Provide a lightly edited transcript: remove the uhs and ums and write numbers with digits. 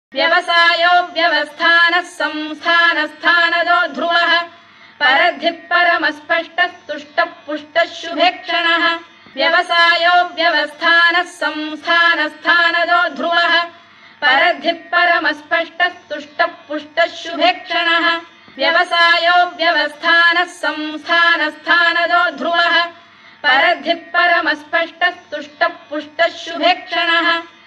व्यवसायो व्यवस्थानः संस्थानस्थानदो ध्रुवः परद्धिः परमस्पष्टस्तुष्टः पुष्टः शुभेक्षणः व्यवसायो व्यवस्थानः संस्थानस्थानदो ध्रुवः परद्धिः परमस्पष्टस्तुष्टः पुष्टः शुभेक्षणः व्यवसायो व्यवस्थानः संस्थानस्थानदो ध्रुवः परद्धिः परमस्पष्टस्तुष्टः पुष्टः शुभेक्षणः